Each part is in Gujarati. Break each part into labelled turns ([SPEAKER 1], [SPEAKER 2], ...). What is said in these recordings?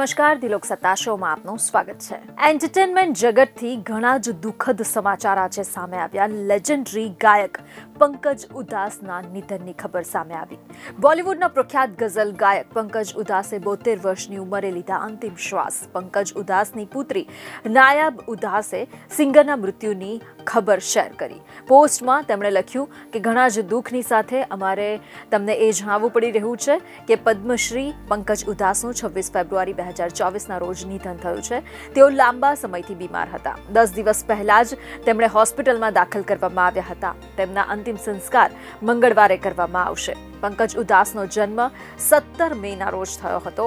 [SPEAKER 1] નમસ્કાર, દિલોક સત્તા શોમાં આપનું સ્વાગત છે। એન્ટરટેનમેન્ટ જગતથી ઘણા જ દુઃખદ સમાચાર આજે સામે આવ્યા। લેજેન્ડરી ગાયક પંકજ ઉધાસના નિધનની ખબર સામે આવી। બોલિવૂડના પ્રખ્યાત ગઝલ ગાયક પંકજ ઉધાસે 72 વર્ષની ઉંમરે લીધા અંતિમ શ્વાસ। પંકજ ઉધાસની પુત્રી નાયાબ ઉધાસે સિંગરના મૃત્યુની ખબર શેર કરી। પોસ્ટમાં તેમણે લખ્યું કે ઘણા જ દુઃખની સાથે અમારે તમને એ જણાવવું પડી રહ્યું છે કે પદ્મશ્રી પંકજ ઉધાસનું 26 ફેબ્રુઆરી 2024ના રોજ નિધન થયું છે। તેઓ લાંબા સમયથી બીમાર હતા। 10 દિવસ પહેલા જ તેમણે હોસ્પિટલમાં દાખલ કરવામાં આવ્યા હતા। તેમના અંતિમ સંસ્કાર મંગળવારે કરવામાં આવશે। પંકજ ઉધાસનો જન્મ 17 મેના રોજ થયો હતો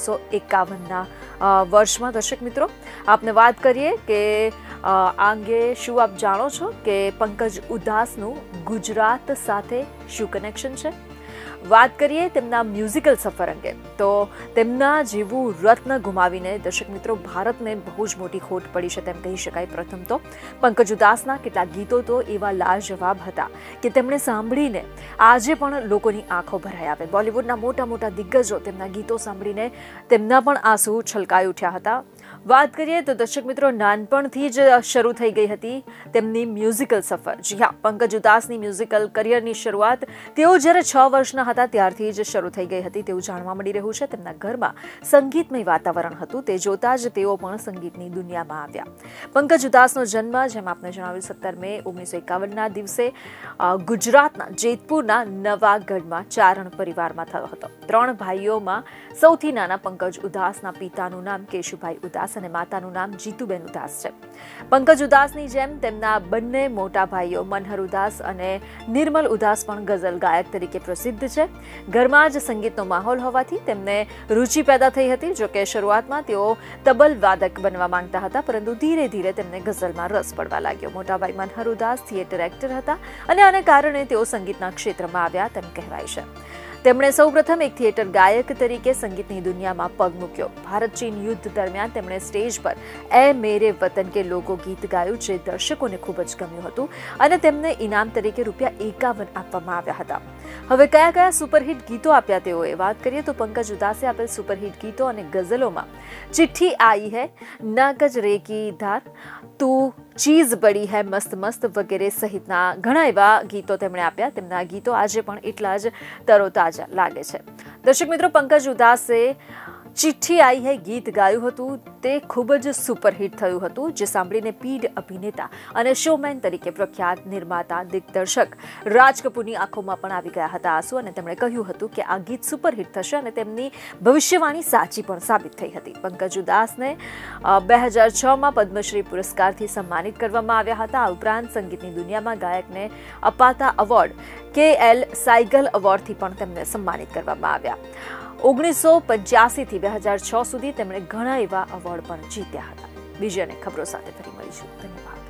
[SPEAKER 1] 1951ના વર્ષમાં। દર્શક મિત્રો, આપને વાત કરીએ કે આ અંગે શું આપ જાણો છો કે પંકજ ઉધાસનું ગુજરાત સાથે શું કનેક્શન છે? વાત કરીએ તેમના મ્યુઝિકલ સફર અંગે તો તેમના જેવું રત્ન ગુમાવીને દર્શક મિત્રો ભારતને બહુ જ મોટી ખોટ પડી છે તેમ કહી શકાય। પ્રથમ તો પંકજ ઉધાસના કેટલાક ગીતો તો એવા લાજવાબ હતા કે તેમણે સાંભળીને આજે પણ લોકોની આંખો ભરાઈ આવે। બોલિવૂડના મોટા મોટા દિગ્ગજો તેમના ગીતો સાંભળીને તેમના પણ આંસુ છલકાઈ ઉઠ્યા હતા। વાત કરીએ તો દર્શક મિત્રો નાનપણથી જ શરૂ થઈ ગઈ હતી તેમની મ્યુઝિકલ સફર। જી હા, પંકજ ઉધાસની મ્યુઝિકલ કરિયરની શરૂઆત તેઓ જ્યારે 6 વર્ષના હતા ત્યારથી જ શરૂ થઈ ગઈ હતી તેવું જાણવા મળી રહ્યું છે। તેમના ઘરમાં સંગીતમય વાતાવરણ હતું, તે જોતા જ તેઓ પણ સંગીતની દુનિયામાં આવ્યા। પંકજ ઉધાસનો જન્મ જેમ આપને જણાવ્યું 17 મે 1951ના દિવસે ગુજરાતના જેતપુરના નવાગઢમાં ચારણ પરિવારમાં થયો હતો। 3 ભાઈઓમાં સૌથી નાના પંકજ ઉધાસના પિતાનું નામ કેશુભાઈ ઉધાસ અને માતાનું નામ જીતુબેન ઉધાસ છે। પંકજ ઉધાસની જેમ તેમના બંને મોટા ભાઈઓ મનહર ઉધાસ અને નિર્મલ ઉધાસ પણ ગઝલ ગાયક તરીકે પ્રસિદ્ધ છે। ઘરમાં જ સંગીતનો માહોલ હોવાથી તેમને રુચિ પેદા થઈ હતી। જો કે શરૂઆતમાં તેઓ તબલ વાદક બનવા માંગતા હતા, પરંતુ ધીરે ધીરે તેમને ગઝલમાં રસ પડવા લાગ્યો। મોટાભાઈ મનહર ઉધાસ થિયેટર એક્ટર હતા અને આને કારણે તેઓ સંગીતના ક્ષેત્રમાં આવ્યા તેમ કહેવાય છે। તેમણે સૌપ્રથમ એક થિયેટર ગાયક તરીકે સંગીતની દુનિયામાં પગ મૂક્યો। ભારત ચીન યુદ્ધ દરમિયાન તેમણે સ્ટેજ પર એ મેરે વતન કે લોગો ગીત ગાયું, જે દર્શકોને ખૂબ જ ગમ્યું હતું અને તેમને ઇનામ તરીકે ₹51 આપવામાં આવ્યા હતા। હવે કયા કયા સુપરહિટ ગીતો આપ્યા તેઓએ વાત કરીએ તો પંકજ ઉધાસે આપેલ સુપરહિટ ગીતો અને ગઝલોમાં ચિઠ્ઠી આઈ હૈ, ના ગજ રે કી ધાર, તું ચીઝ બડી હૈ મસ્ત મસ્ત વગેરે સહિતના ઘણા એવા ગીતો તેમણે આપ્યા। તેમના ગીતો આજે પણ એટલા જ તરોતાજા લાગે છે। દર્શક મિત્રો, પંકજ ઉધાસે ચિઠ્ઠી આઈ હૈ ગીત ગાયું હતું, તે ખૂબ જ સુપરહિટ થયું હતું, જે સાંભળીને પીઢ અભિનેતા અને શોમેન તરીકે પ્રખ્યાત નિર્માતા દિગ્દર્શક રાજ કપૂરની આંખોમાં પણ આવી ગયા હતા આંસુ અને તેમણે કહ્યું હતું કે આ ગીત સુપરહિટ થશે અને તેમની ભવિષ્યવાણી સાચી પણ સાબિત થઈ હતી। પંકજ ઉધાસને 2006માં પદ્મશ્રી પુરસ્કારથી સન્માનિત કરવામાં આવ્યા હતા। આ ઉપરાંત સંગીતની દુનિયામાં ગાયકને અપાતા એવોર્ડ KL સાયગલ એવોર્ડથી પણ તેમને સન્માનિત કરવામાં આવ્યા। 1985 થી 2006 સુધી તેમણે ઘણા એવા એવોર્ડ પણ જીત્યા હતા। બીજી અનેક ખબરો સાથે ફરી મળીશું। ધન્યવાદ।